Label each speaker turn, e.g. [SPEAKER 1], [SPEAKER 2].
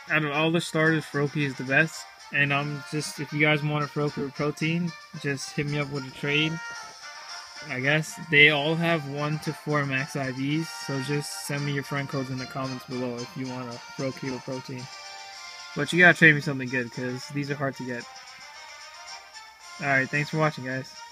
[SPEAKER 1] out of all the starters, Froakie is the best. And just, if you guys want a Froakie with protein, just hit me up with a trade. I guess they all have 1 to 4 max IVs, so just send me your friend codes in the comments below if you want a Froakie with protein. But you gotta trade me something good, because these are hard to get. Alright, thanks for watching, guys.